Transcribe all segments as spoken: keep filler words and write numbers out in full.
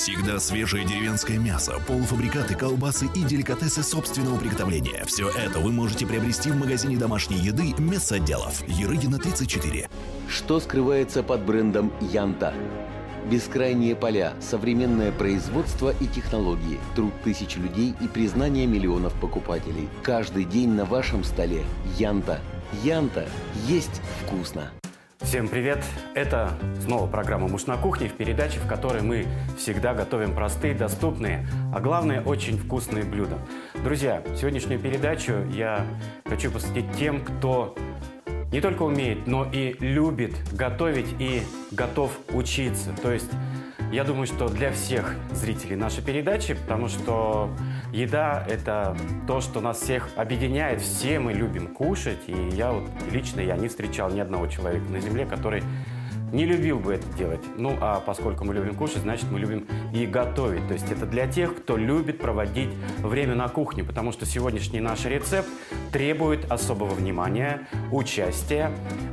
Всегда свежее деревенское мясо, полуфабрикаты, колбасы и деликатесы собственного приготовления. Все это вы можете приобрести в магазине домашней еды «Мясоделов». Ерыгина, тридцать четыре. Что скрывается под брендом «Янта»? Бескрайние поля, современное производство и технологии, труд тысяч людей и признание миллионов покупателей. Каждый день на вашем столе «Янта». «Янта» есть вкусно. Всем привет! Это снова программа «Муж на кухне», в передаче, в которой мы всегда готовим простые, доступные, а главное, очень вкусные блюда. Друзья, сегодняшнюю передачу я хочу посвятить тем, кто не только умеет, но и любит готовить и готов учиться. То есть, я думаю, что для всех зрителей нашей передачи, потому что еда – это то, что нас всех объединяет. Все мы любим кушать, и я вот лично я не встречал ни одного человека на земле, который не любил бы это делать. Ну, а поскольку мы любим кушать, значит, мы любим и готовить. То есть это для тех, кто любит проводить время на кухне, потому что сегодняшний наш рецепт требует особого внимания, участия.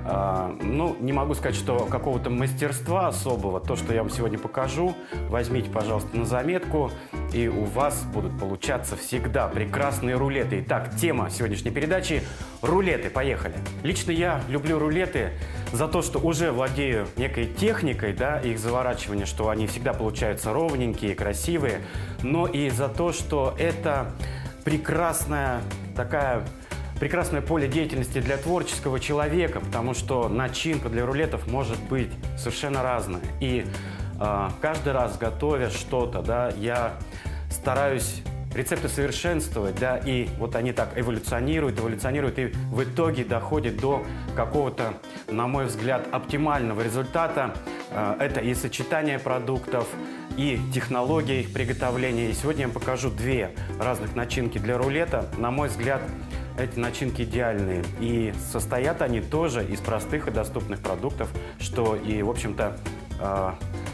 А, ну, не могу сказать, что какого-то мастерства особого. То, что я вам сегодня покажу, возьмите, пожалуйста, на заметку, и у вас будут получаться всегда прекрасные рулеты. Итак, тема сегодняшней передачи – рулеты. Поехали! Лично я люблю рулеты за то, что уже владею некой техникой, да, их заворачивания, что они всегда получаются ровненькие, красивые, но и за то, что это прекрасная такая... прекрасное поле деятельности для творческого человека, потому что начинка для рулетов может быть совершенно разная. И э, каждый раз, готовя что-то, да, я стараюсь рецепты совершенствовать, да, и вот они так эволюционируют, эволюционируют, и в итоге доходят до какого-то, на мой взгляд, оптимального результата. Э, это и сочетание продуктов, и технология их приготовления. И сегодня я вам покажу две разных начинки для рулета. На мой взгляд, эти начинки идеальные, и состоят они тоже из простых и доступных продуктов, что и, в общем-то, э,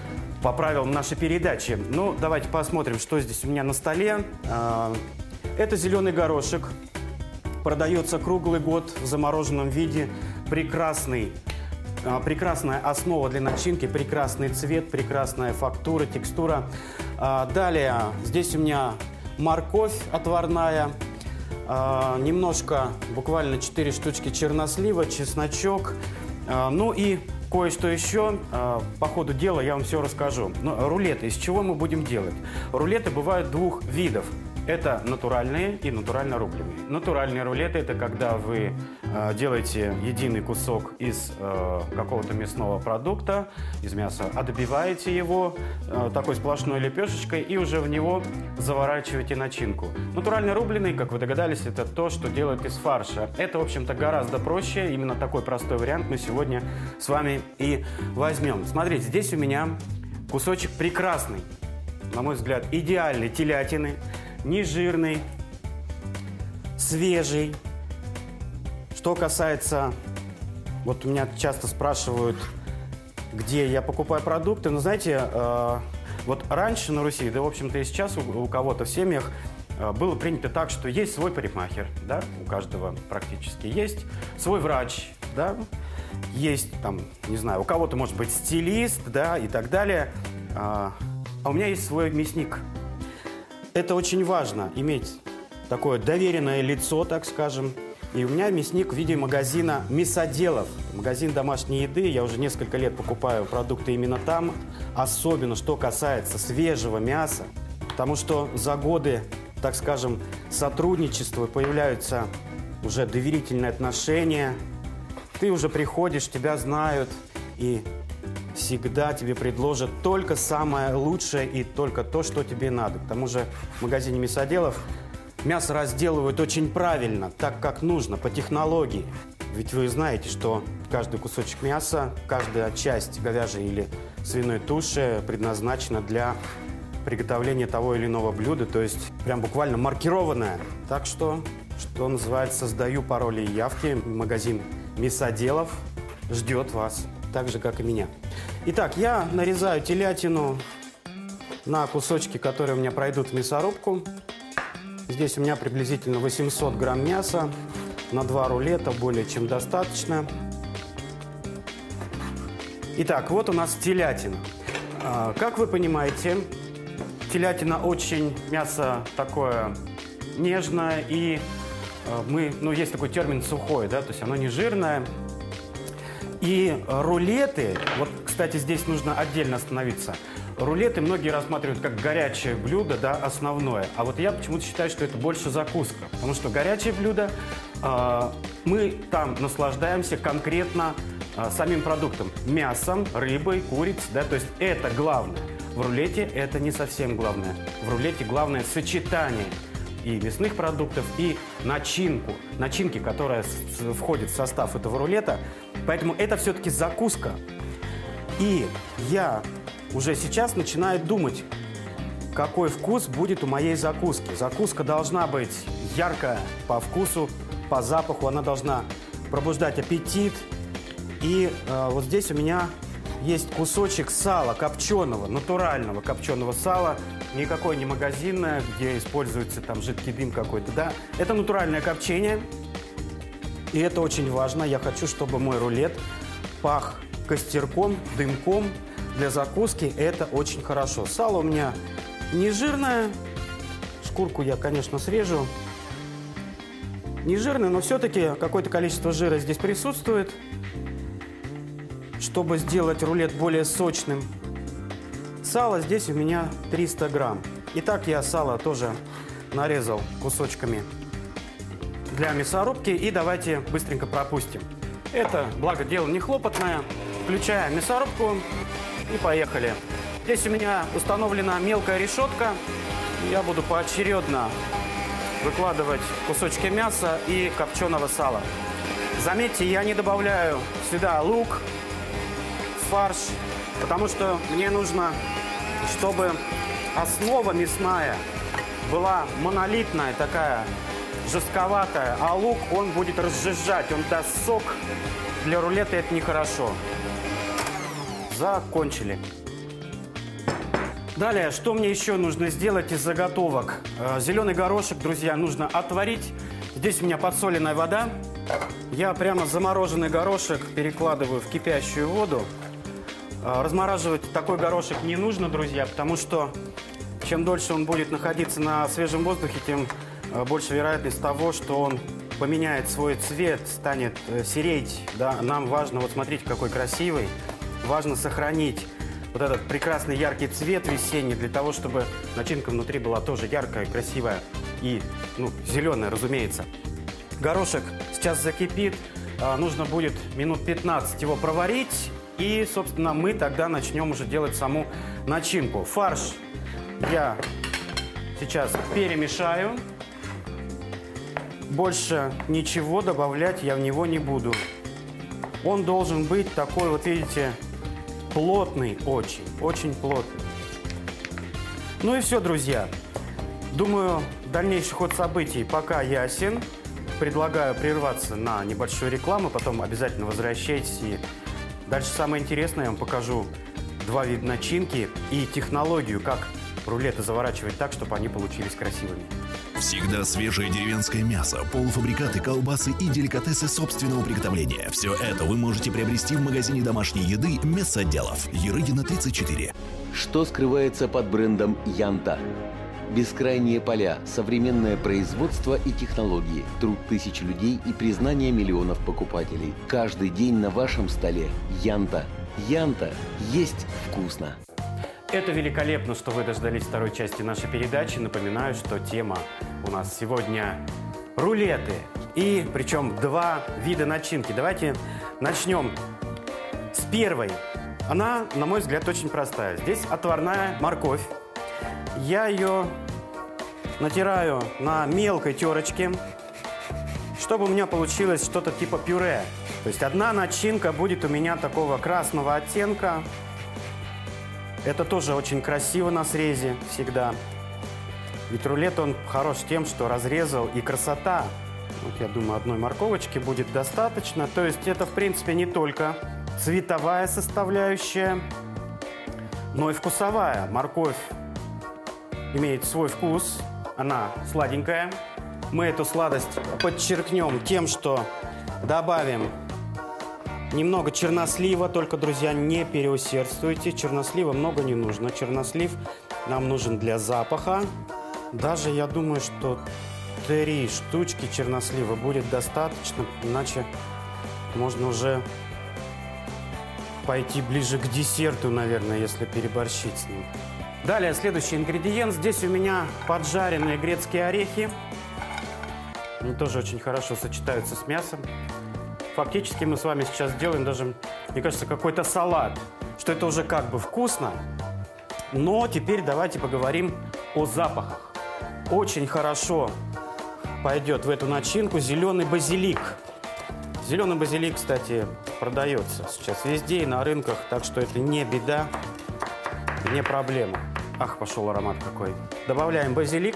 по правилам нашей передачи. Ну, давайте посмотрим, что здесь у меня на столе. Э, это зеленый горошек, продается круглый год в замороженном виде, прекрасный, э, прекрасная основа для начинки, прекрасный цвет, прекрасная фактура, текстура. Э, далее, здесь у меня морковь отварная. Uh, немножко, буквально четыре штучки чернослива, чесночок, uh, ну и кое-что еще. Uh, по ходу дела я вам все расскажу. Но рулеты, из чего мы будем делать? Рулеты бывают двух видов. Это натуральные и натурально рубленые. Натуральные рулеты – это когда вы э, делаете единый кусок из э, какого-то мясного продукта, из мяса, отбиваете его э, такой сплошной лепешечкой и уже в него заворачиваете начинку. Натурально рубленый, как вы догадались, это то, что делают из фарша. Это, в общем-то, гораздо проще. Именно такой простой вариант мы сегодня с вами и возьмем. Смотрите, здесь у меня кусочек прекрасный, на мой взгляд, идеальной телятины. Не жирный, свежий. Что касается, вот меня часто спрашивают, где я покупаю продукты. Но знаете, э, вот раньше на Руси, да, в общем-то, и сейчас у, у кого-то в семьях э, было принято так, что есть свой парикмахер, да, у каждого практически есть, свой врач, да, есть там, не знаю, у кого-то может быть стилист, да, и так далее. А, а у меня есть свой мясник. Это очень важно, иметь такое доверенное лицо, так скажем. И у меня мясник в виде магазина «Мясоделов». Магазин домашней еды. Я уже несколько лет покупаю продукты именно там. Особенно, что касается свежего мяса. Потому что за годы, так скажем, сотрудничества появляются уже доверительные отношения. Ты уже приходишь, тебя знают и всегда тебе предложат только самое лучшее и только то, что тебе надо. К тому же в магазине «Мясоделов» мясо разделывают очень правильно, так как нужно, по технологии. Ведь вы знаете, что каждый кусочек мяса, каждая часть говяжьей или свиной туши предназначена для приготовления того или иного блюда, то есть прям буквально маркированная. Так что, что называется, сдаю пароли и явки. Магазин «Мясоделов» ждет вас, так же, как и меня. Итак, я нарезаю телятину на кусочки, которые у меня пройдут в мясорубку. Здесь у меня приблизительно восемьсот грамм мяса на два рулета, более чем достаточно. Итак, вот у нас телятина. Как вы понимаете, телятина очень мясо такое нежное, и э, мы, ну, есть такой термин сухой, да, то есть оно не жирное. И рулеты, вот, кстати, здесь нужно отдельно остановиться. Рулеты многие рассматривают как горячее блюдо, да, основное. А вот я почему-то считаю, что это больше закуска. Потому что горячее блюдо, э, мы там наслаждаемся конкретно э, самим продуктом. Мясом, рыбой, курицей, да, то есть это главное. В рулете это не совсем главное. В рулете главное сочетание и мясных продуктов, и начинку. Начинки, которая входит в состав этого рулета. Поэтому это все-таки закуска. И я уже сейчас начинаю думать, какой вкус будет у моей закуски. Закуска должна быть яркая по вкусу, по запаху. Она должна пробуждать аппетит. И э, вот здесь у меня есть кусочек сала копченого, натурального копченого сала. Никакое не магазинное, где используется там жидкий дым какой-то, да. Это натуральное копчение. И это очень важно. Я хочу, чтобы мой рулет пах костерком, дымком. Для закуски это очень хорошо. Сало у меня не жирное. Шкурку я, конечно, срежу. Не жирное, но все-таки какое-то количество жира здесь присутствует, чтобы сделать рулет более сочным. Сало здесь у меня триста грамм. Итак, я сало тоже нарезал кусочками для мясорубки. И давайте быстренько пропустим. Это, благо, дело не хлопотное. Включаем мясорубку и поехали. Здесь у меня установлена мелкая решетка. Я буду поочередно выкладывать кусочки мяса и копченого сала. Заметьте, я не добавляю сюда лук, фарш, потому что мне нужно, чтобы основа мясная была монолитная, такая жестковатая, а лук, он будет разжижать, он даст сок. Для рулета это нехорошо. Закончили. Далее, что мне еще нужно сделать из заготовок? Зеленый горошек, друзья, нужно отварить. Здесь у меня подсоленная вода. Я прямо замороженный горошек перекладываю в кипящую воду. Размораживать такой горошек не нужно, друзья, потому что чем дольше он будет находиться на свежем воздухе, тем больше вероятность того, что он поменяет свой цвет, станет сереть. Да? Нам важно, вот смотрите, какой красивый. Важно сохранить вот этот прекрасный яркий цвет весенний, для того, чтобы начинка внутри была тоже яркая, красивая и, ну, зеленая, разумеется. Горошек сейчас закипит, нужно будет минут пятнадцать его проварить, и, собственно, мы тогда начнем уже делать саму начинку. Фарш я сейчас перемешаю. Больше ничего добавлять я в него не буду. Он должен быть такой, вот видите, плотный очень, очень плотный. Ну и все, друзья. Думаю, дальнейший ход событий пока ясен. Предлагаю прерваться на небольшую рекламу, потом обязательно возвращайтесь. И дальше самое интересное, я вам покажу два вида начинки и технологию, как рулеты заворачивать так, чтобы они получились красивыми. Всегда свежее деревенское мясо, полуфабрикаты, колбасы и деликатесы собственного приготовления. Все это вы можете приобрести в магазине домашней еды «Мясоделов». Ерыгина, тридцать четыре. Что скрывается под брендом Янта? Бескрайние поля, современное производство и технологии, труд тысяч людей и признание миллионов покупателей. Каждый день на вашем столе Янта. Янта есть вкусно. Это великолепно, что вы дождались второй части нашей передачи. Напоминаю, что тема у нас сегодня рулеты. И причем два вида начинки. Давайте начнем с первой. Она, на мой взгляд, очень простая. Здесь отварная морковь. Я ее натираю на мелкой терочке, чтобы у меня получилось что-то типа пюре. То есть одна начинка будет у меня такого красного оттенка. Это тоже очень красиво на срезе всегда. Ведь рулет, он хорош тем, что разрезал, и красота. Вот, я думаю, одной морковочки будет достаточно. То есть это, в принципе, не только цветовая составляющая, но и вкусовая. Морковь имеет свой вкус, она сладенькая. Мы эту сладость подчеркнем тем, что добавим немного чернослива, только, друзья, не переусердствуйте. Чернослива много не нужно. Чернослив нам нужен для запаха. Даже я думаю, что три штучки чернослива будет достаточно, иначе можно уже пойти ближе к десерту, наверное, если переборщить с ним. Далее, следующий ингредиент. Здесь у меня поджаренные грецкие орехи. Они тоже очень хорошо сочетаются с мясом. Фактически мы с вами сейчас делаем даже, мне кажется, какой-то салат. Что это уже как бы вкусно. Но теперь давайте поговорим о запахах. Очень хорошо пойдет в эту начинку зеленый базилик. Зеленый базилик, кстати, продается сейчас везде и на рынках, так что это не беда, не проблема. Ах, пошел аромат какой. Добавляем базилик.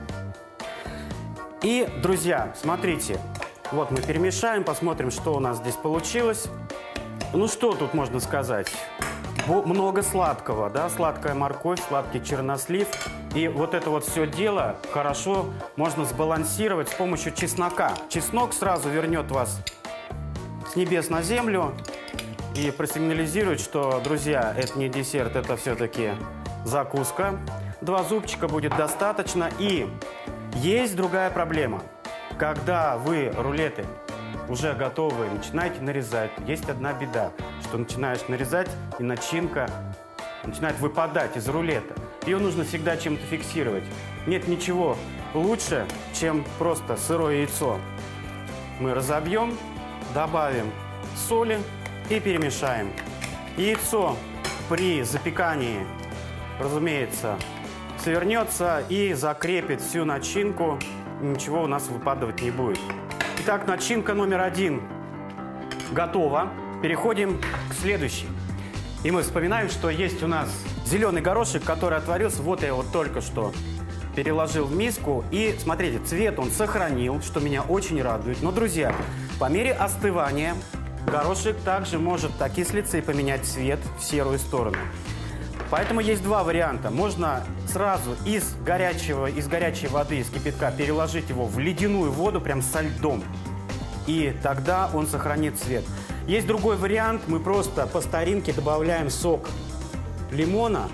И, друзья, смотрите, вот мы перемешаем, посмотрим, что у нас здесь получилось. Ну, что тут можно сказать? Много сладкого, да, сладкая морковь, сладкий чернослив. И вот это вот все дело хорошо можно сбалансировать с помощью чеснока. Чеснок сразу вернет вас с небес на землю и просигнализирует, что, друзья, это не десерт, это все-таки закуска. Два зубчика будет достаточно. И есть другая проблема. Когда вы рулеты уже готовые, начинаете нарезать, есть одна беда, что начинаешь нарезать, и начинка начинает выпадать из рулета. Ее нужно всегда чем-то фиксировать. Нет ничего лучше, чем просто сырое яйцо. Мы разобьем, добавим соли и перемешаем. Яйцо при запекании, разумеется, свернется и закрепит всю начинку. Ничего у нас выпадать не будет. Итак, начинка номер один готова. Переходим к следующей. И мы вспоминаем, что есть у нас зеленый горошек, который отварился. Вот я его только что переложил в миску. И смотрите, цвет он сохранил, что меня очень радует. Но, друзья, по мере остывания горошек также может окислиться и поменять цвет в серую сторону. Поэтому есть два варианта. Можно сразу из горячего, из горячей воды, из кипятка переложить его в ледяную воду, прям со льдом. И тогда он сохранит цвет. Есть другой вариант. Мы просто по старинке добавляем сок лимона.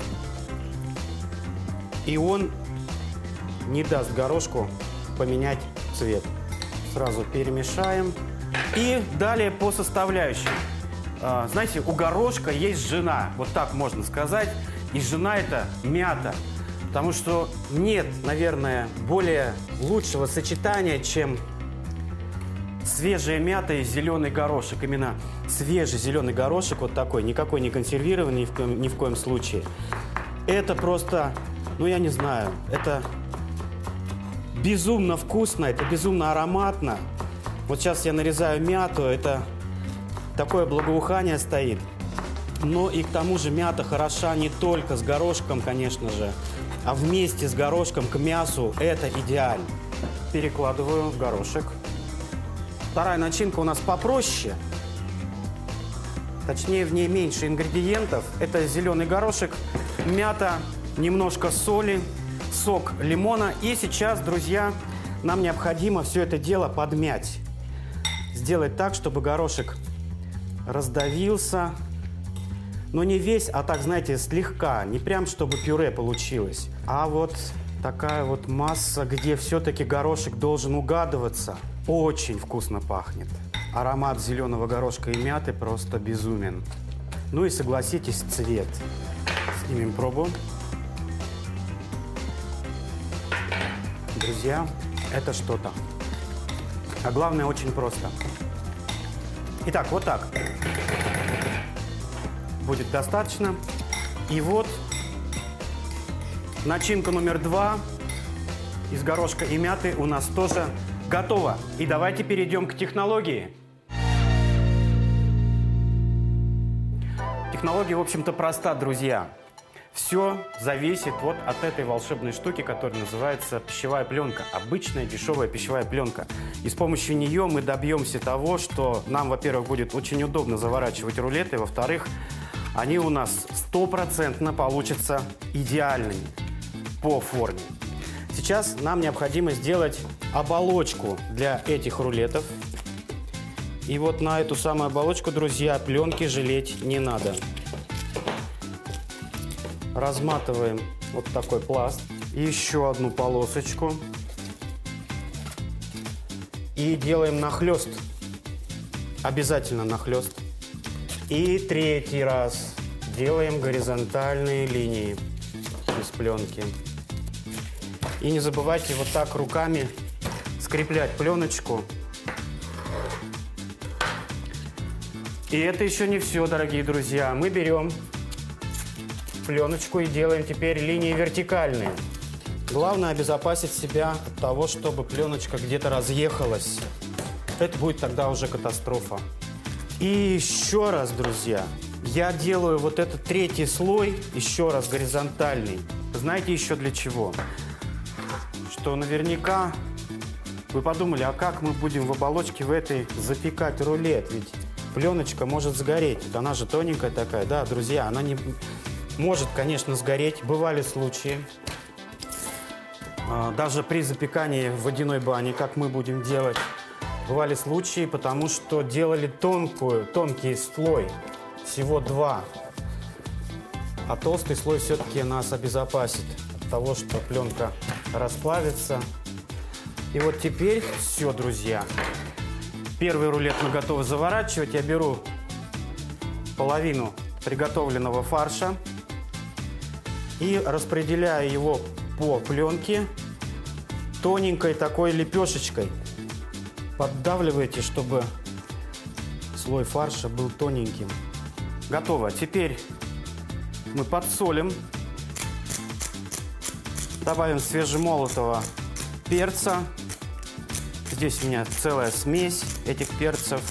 И он не даст горошку поменять цвет. Сразу перемешаем. И далее по составляющим. Знаете, у горошка есть жена, вот так можно сказать, и жена это мята, потому что нет, наверное, более лучшего сочетания, чем свежая мята и зеленый горошек. Именно свежий зеленый горошек вот такой, никакой не консервированный ни в коем, ни в коем случае. Это просто, ну я не знаю, это безумно вкусно, это безумно ароматно. Вот сейчас я нарезаю мяту, это... Такое благоухание стоит. Но и к тому же мята хороша не только с горошком, конечно же, а вместе с горошком к мясу это идеально. Перекладываю горошек. Вторая начинка у нас попроще. Точнее, в ней меньше ингредиентов. Это зеленый горошек, мята, немножко соли, сок лимона. И сейчас, друзья, нам необходимо все это дело подмять. Сделать так, чтобы горошек раздавился, но не весь, а так, знаете, слегка, не прям, чтобы пюре получилось, а вот такая вот масса, где все-таки горошек должен угадываться. Очень вкусно пахнет. Аромат зеленого горошка и мяты просто безумен. Ну и согласитесь, цвет. Снимем пробу. Друзья, это что-то. А главное, очень просто. Итак, вот так будет достаточно. И вот начинка номер два из горошка и мяты у нас тоже готова. И давайте перейдем к технологии. Технология, в общем-то, проста, друзья. Все зависит вот от этой волшебной штуки, которая называется пищевая пленка. Обычная дешевая пищевая пленка. И с помощью нее мы добьемся того, что нам, во-первых, будет очень удобно заворачивать рулеты, во-вторых, они у нас стопроцентно получатся идеальными по форме. Сейчас нам необходимо сделать оболочку для этих рулетов. И вот на эту самую оболочку, друзья, пленки жалеть не надо. Разматываем вот такой пласт. Еще одну полосочку. И делаем нахлест. Обязательно нахлест. И третий раз делаем горизонтальные линии из пленки. И не забывайте вот так руками скреплять пленочку. И это еще не все, дорогие друзья. Мы берем пленочку и делаем теперь линии вертикальные. Главное обезопасить себя от того, чтобы пленочка где-то разъехалась. Это будет тогда уже катастрофа. И еще раз, друзья, я делаю вот этот третий слой, еще раз горизонтальный. Знаете еще для чего? Что наверняка вы подумали, а как мы будем в оболочке в этой запекать рулет? Ведь пленочка может сгореть. Она же тоненькая такая. Да, друзья, она не может, конечно, сгореть. Бывали случаи. Даже при запекании в водяной бане, как мы будем делать, бывали случаи, потому что делали тонкую, тонкий слой. Всего два. А толстый слой все-таки нас обезопасит от того, что пленка расплавится. И вот теперь все, друзья. Первый рулет мы готовы заворачивать. Я беру половину приготовленного фарша и распределяю его по пленке тоненькой такой лепешечкой. Поддавливайте, чтобы слой фарша был тоненьким. Готово. Теперь мы подсолим. Добавим свежемолотого перца. Здесь у меня целая смесь этих перцев.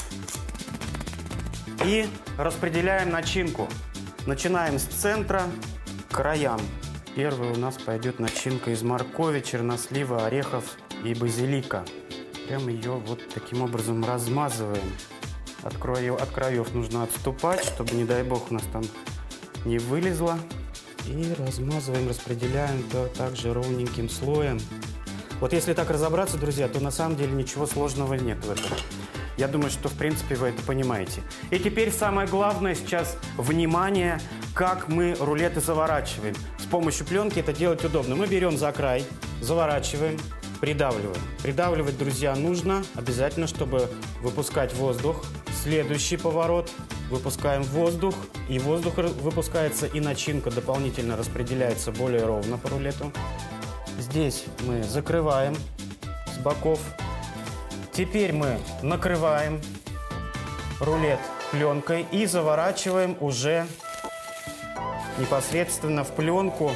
И распределяем начинку. Начинаем с центра к краям. Первый у нас пойдет начинка из моркови, чернослива, орехов и базилика. Прям ее вот таким образом размазываем. От краев, от краев нужно отступать, чтобы, не дай бог, у нас там не вылезло. И размазываем, распределяем то также ровненьким слоем. Вот если так разобраться, друзья, то на самом деле ничего сложного нет в этом. Я думаю, что в принципе вы это понимаете. И теперь самое главное сейчас внимание, как мы рулеты заворачиваем. С помощью пленки это делать удобно. Мы берем за край, заворачиваем, придавливаем. Придавливать, друзья, нужно обязательно, чтобы выпускать воздух. Следующий поворот. Выпускаем воздух. И воздух выпускается, и начинка дополнительно распределяется более ровно по рулету. Здесь мы закрываем с боков. Теперь мы накрываем рулет пленкой и заворачиваем уже непосредственно в пленку,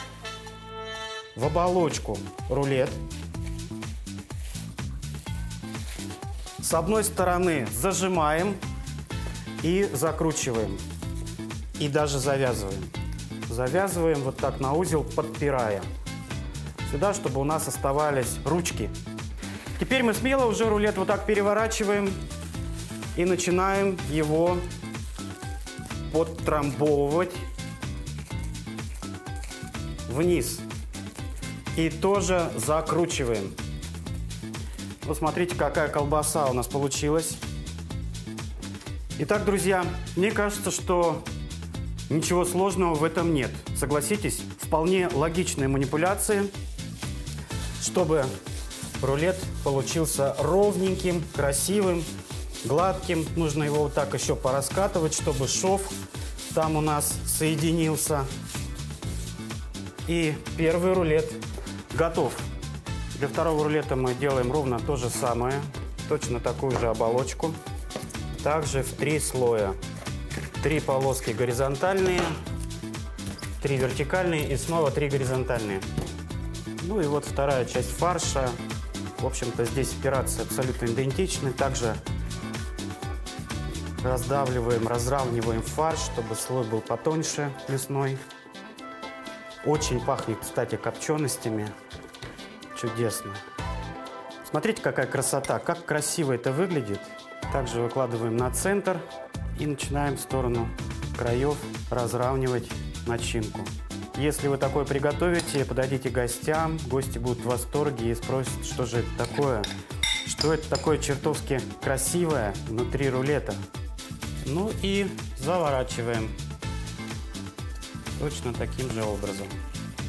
в оболочку рулет. С одной стороны зажимаем и закручиваем. И даже завязываем. Завязываем вот так на узел, подпирая. Сюда, чтобы у нас оставались ручки. Теперь мы смело уже рулет вот так переворачиваем и начинаем его подтрамбовывать вниз. И тоже закручиваем. Вот смотрите, какая колбаса у нас получилась. Итак, друзья, мне кажется, что ничего сложного в этом нет. Согласитесь, вполне логичные манипуляции, чтобы рулет получился ровненьким, красивым, гладким. Нужно его вот так еще пораскатывать, чтобы шов там у нас соединился. И первый рулет готов. Для второго рулета мы делаем ровно то же самое. Точно такую же оболочку. Также в три слоя. Три полоски горизонтальные, три вертикальные и снова три горизонтальные. Ну и вот вторая часть фарша. В общем-то, здесь операции абсолютно идентичны. Также раздавливаем, разравниваем фарш, чтобы слой был потоньше, мясной. Очень пахнет, кстати, копченостями. Чудесно. Смотрите, какая красота, как красиво это выглядит. Также выкладываем на центр и начинаем в сторону краев разравнивать начинку. Если вы такое приготовите, подойдите гостям, гости будут в восторге и спросят, что же это такое, что это такое чертовски красивое внутри рулета. Ну и заворачиваем точно таким же образом.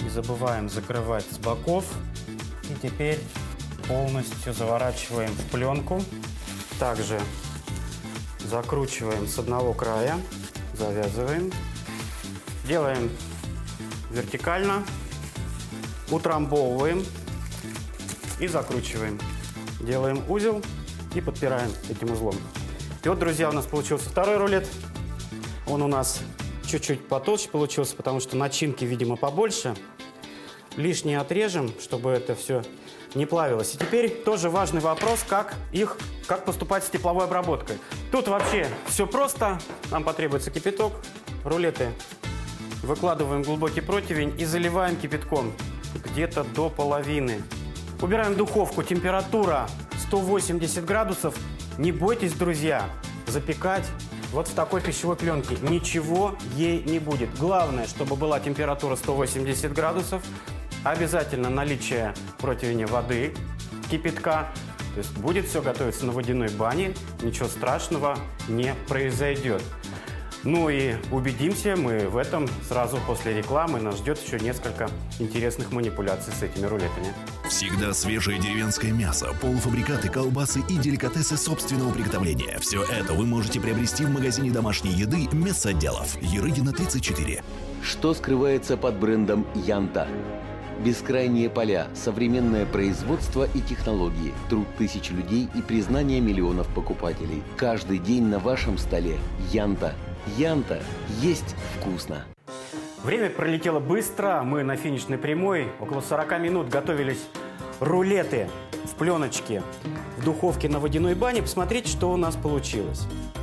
Не забываем закрывать с боков. И теперь полностью заворачиваем в пленку. Также закручиваем с одного края, завязываем. Делаем вертикально, утрамбовываем и закручиваем. Делаем узел и подпираем этим узлом. И вот, друзья, у нас получился второй рулет. Он у нас чуть-чуть потолще получился, потому что начинки, видимо, побольше. Лишнее отрежем, чтобы это все не плавилось. И теперь тоже важный вопрос, как их, как поступать с тепловой обработкой. Тут вообще все просто. Нам потребуется кипяток, рулеты. Выкладываем в глубокий противень и заливаем кипятком где-то до половины. Убираем в духовку, температура сто восемьдесят градусов. Не бойтесь, друзья, запекать вот в такой пищевой пленке. Ничего ей не будет. Главное, чтобы была температура сто восемьдесят градусов. Обязательно наличие в противне воды, кипятка. То есть будет все готовиться на водяной бане. Ничего страшного не произойдет. Ну и убедимся мы в этом сразу после рекламы. Нас ждет еще несколько интересных манипуляций с этими рулетами. Всегда свежее деревенское мясо, полуфабрикаты, колбасы и деликатесы собственного приготовления. Все это вы можете приобрести в магазине домашней еды «Мясоделов». Ерыгина, тридцать четыре. Что скрывается под брендом Янта? Бескрайние поля, современное производство и технологии, труд тысяч людей и признание миллионов покупателей. Каждый день на вашем столе Янта. Янта есть вкусно. Время пролетело быстро. Мы на финишной прямой. Около сорока минут готовились рулеты в пленочке в духовке на водяной бане. Посмотрите, что у нас получилось.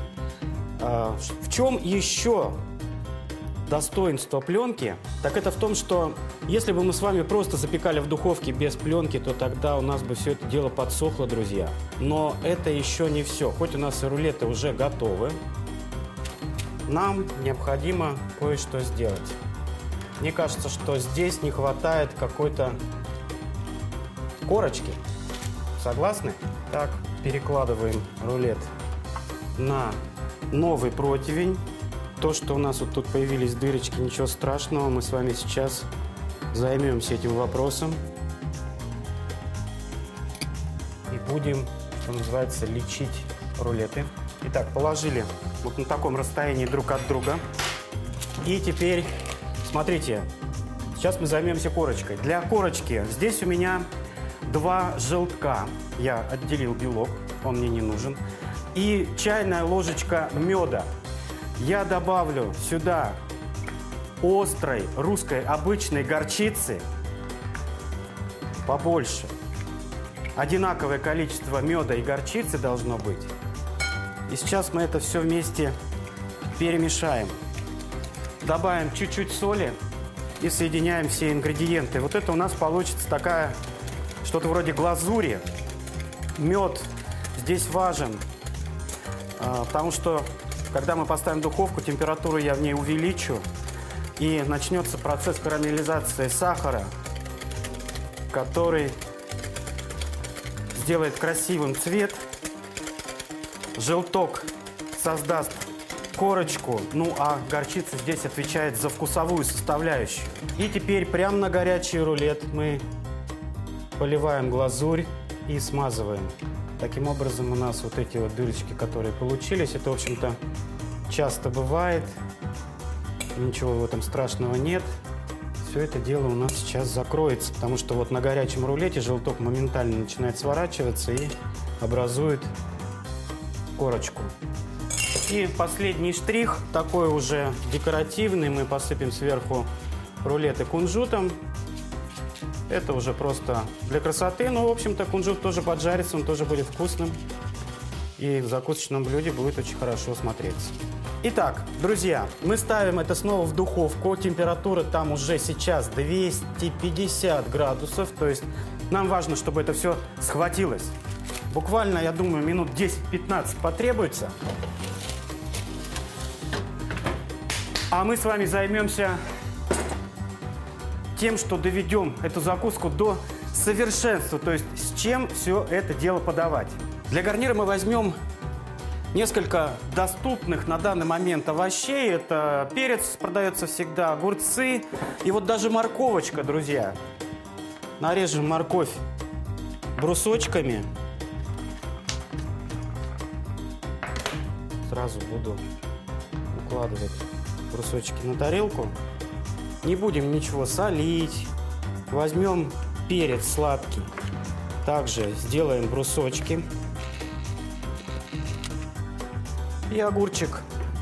В чем еще достоинство пленки? Так это в том, что если бы мы с вами просто запекали в духовке без пленки, то тогда у нас бы все это дело подсохло, друзья. Но это еще не все. Хоть у нас и рулеты уже готовы, нам необходимо кое-что сделать. Мне кажется, что здесь не хватает какой-то корочки. Согласны? Так, перекладываем рулет на новый противень. То, что у нас вот тут появились дырочки, ничего страшного. Мы с вами сейчас займемся этим вопросом. И будем, что называется, лечить рулеты. Итак, положили вот на таком расстоянии друг от друга. И теперь, смотрите, сейчас мы займемся корочкой. Для корочки здесь у меня два желтка. Я отделил белок, он мне не нужен. И чайная ложечка меда. Я добавлю сюда острой русской обычной горчицы побольше. Одинаковое количество меда и горчицы должно быть. И сейчас мы это все вместе перемешаем. Добавим чуть-чуть соли и соединяем все ингредиенты. Вот это у нас получится такая, что-то вроде глазури. Мед здесь важен, потому что, когда мы поставим в духовку, температуру я в ней увеличу, и начнется процесс карамелизации сахара, который сделает красивым цвет. Желток создаст корочку, ну а горчица здесь отвечает за вкусовую составляющую. И теперь прямо на горячий рулет мы поливаем глазурь и смазываем. Таким образом у нас вот эти вот дырочки, которые получились, это, в общем-то, часто бывает. Ничего в этом страшного нет. Все это дело у нас сейчас закроется, потому что вот на горячем рулете желток моментально начинает сворачиваться и образует корочку. И последний штрих, такой уже декоративный, мы посыпем сверху рулеты кунжутом. Это уже просто для красоты, но, в общем-то, кунжут тоже поджарится, он тоже будет вкусным. И в закусочном блюде будет очень хорошо смотреться. Итак, друзья, мы ставим это снова в духовку. Температура там уже сейчас двести пятьдесят градусов. То есть нам важно, чтобы это все схватилось. Буквально, я думаю, минут десять-пятнадцать потребуется. А мы с вами займемся тем, что доведем эту закуску до совершенства. То есть с чем все это дело подавать. Для гарнира мы возьмем Несколько доступных на данный момент овощей. Это перец продается всегда, огурцы и вот даже морковочка, друзья. Нарежем морковь брусочками. Сразу буду укладывать брусочки на тарелку. Не будем ничего солить. Возьмем перец сладкий. Также сделаем брусочки. И огурчик.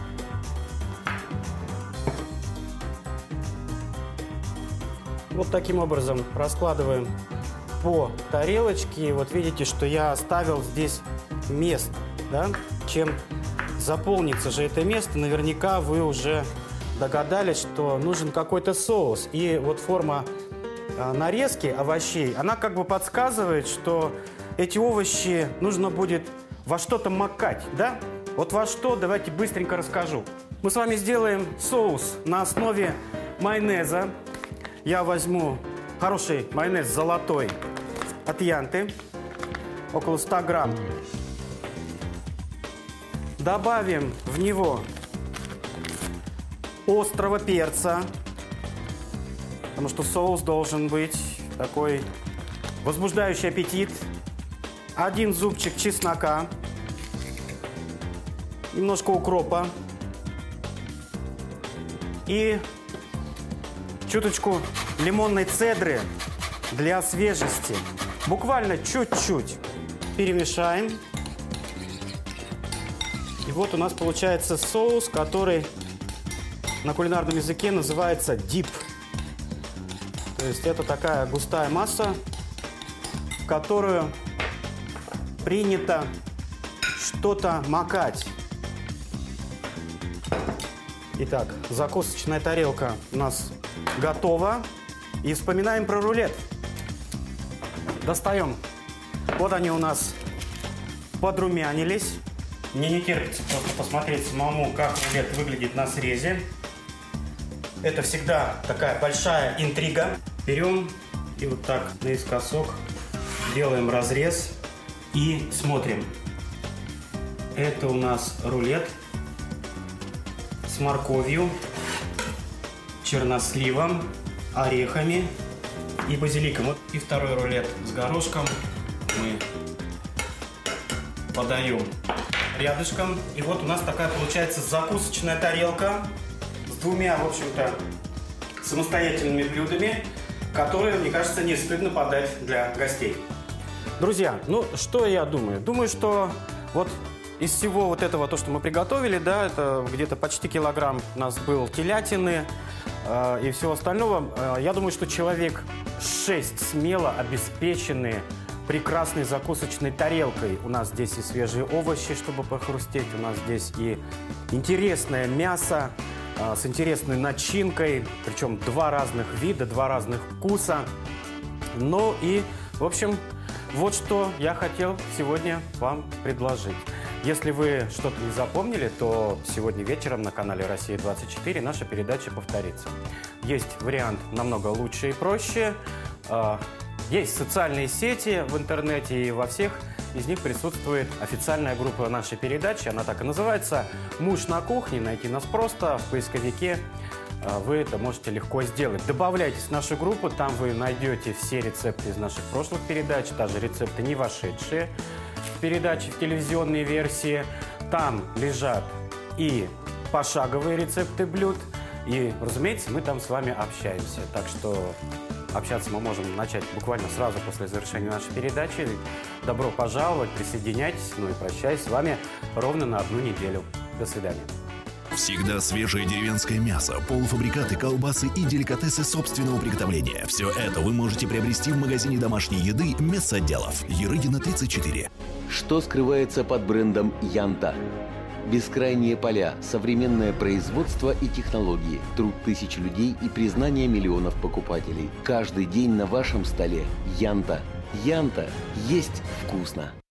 Вот таким образом раскладываем по тарелочке. И вот видите, что я оставил здесь место, да? Чем заполнится же это место, наверняка вы уже догадались, что нужен какой-то соус. И вот форма э, нарезки овощей, она как бы подсказывает, что эти овощи нужно будет во что-то макать, да? Вот во что, давайте быстренько расскажу. Мы с вами сделаем соус на основе майонеза. Я возьму хороший майонез золотой от Янты, около ста грамм. Добавим в него острого перца, потому что соус должен быть такой возбуждающий аппетит. Один зубчик чеснока, немножко укропа и чуточку лимонной цедры для свежести. Буквально чуть-чуть перемешаем. И вот у нас получается соус, который на кулинарном языке называется дип. То есть это такая густая масса, в которую принято что-то макать. Итак, закусочная тарелка у нас готова. И вспоминаем про рулет. Достаем. Вот они у нас подрумянились. Мне не терпится просто посмотреть самому, как рулет выглядит на срезе. Это всегда такая большая интрига. Берем и вот так наискосок делаем разрез и смотрим. Это у нас рулет с морковью, черносливом, орехами и базиликом. Вот и второй рулет с горошком мы подаем рядышком. И вот у нас такая получается закусочная тарелка с двумя, в общем-то, самостоятельными блюдами, которые, мне кажется, не стыдно подать для гостей. Друзья, ну что я думаю? Думаю, что вот из всего вот этого, то, что мы приготовили, да, это где-то почти килограмм у нас был телятины э, и всего остального. Э, я думаю, что человек шесть смело обеспечены прекрасной закусочной тарелкой. У нас здесь и свежие овощи, чтобы похрустеть. У нас здесь и интересное мясо э, с интересной начинкой. Причем два разных вида, два разных вкуса. Ну и, в общем, вот что я хотел сегодня вам предложить. Если вы что-то не запомнили, то сегодня вечером на канале Россия двадцать четыре наша передача повторится. Есть вариант намного лучше и проще. Есть социальные сети в интернете, и во всех из них присутствует официальная группа нашей передачи. Она так и называется «Муж на кухне». Найти нас просто в поисковике. Вы это можете легко сделать. Добавляйтесь в нашу группу, там вы найдете все рецепты из наших прошлых передач, даже рецепты, не вошедшие в передачи, в телевизионные версии. Там лежат и пошаговые рецепты блюд. И, разумеется, мы там с вами общаемся. Так что общаться мы можем начать буквально сразу после завершения нашей передачи. Добро пожаловать, присоединяйтесь. Ну и прощаюсь с вами ровно на одну неделю. До свидания. Всегда свежее деревенское мясо, полуфабрикаты, колбасы и деликатесы собственного приготовления. Все это вы можете приобрести в магазине домашней еды «Мясоделов». Ерыгина, тридцать четыре. Что скрывается под брендом Янта? Бескрайние поля, современное производство и технологии, труд тысяч людей и признание миллионов покупателей. Каждый день на вашем столе Янта. Янта есть вкусно.